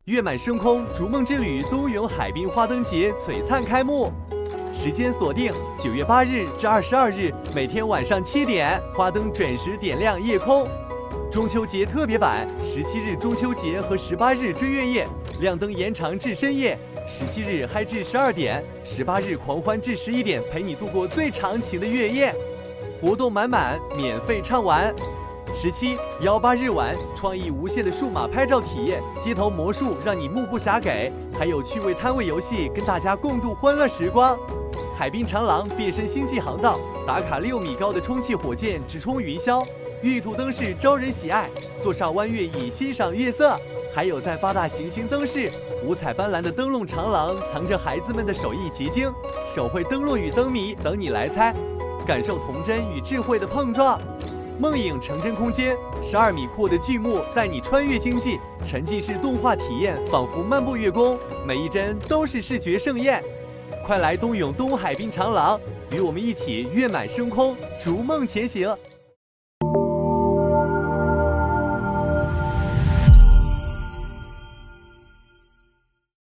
月满升空，逐梦之旅冬泳海滨花灯节璀璨开幕。时间锁定9月8日至22日，每天晚上7点，花灯准时点亮夜空。中秋节特别版，17日中秋节和18日追月夜，亮灯延长至深夜。17日嗨至12点，18日狂欢至11点，陪你度过最长情的月夜。活动满满，免费畅玩。17、18日晚，创意无限的数码拍照体验，街头魔术让你目不暇给，还有趣味摊位游戏，跟大家共度欢乐时光。海滨长廊变身星际航道，打卡6米高的充气火箭直冲云霄，玉兔灯饰招人喜爱，坐上弯月椅欣赏月色。还有在8大行星灯饰，五彩斑斓的灯笼长廊藏着孩子们的手艺结晶，手绘灯笼与灯谜等你来猜，感受童真与智慧的碰撞。梦影成真空间，12米阔的巨幕带你穿越星际，沉浸式动画体验仿佛漫步月宫，每一帧都是视觉盛宴。快来冬泳东海滨长廊，与我们一起月满升空，逐梦前行。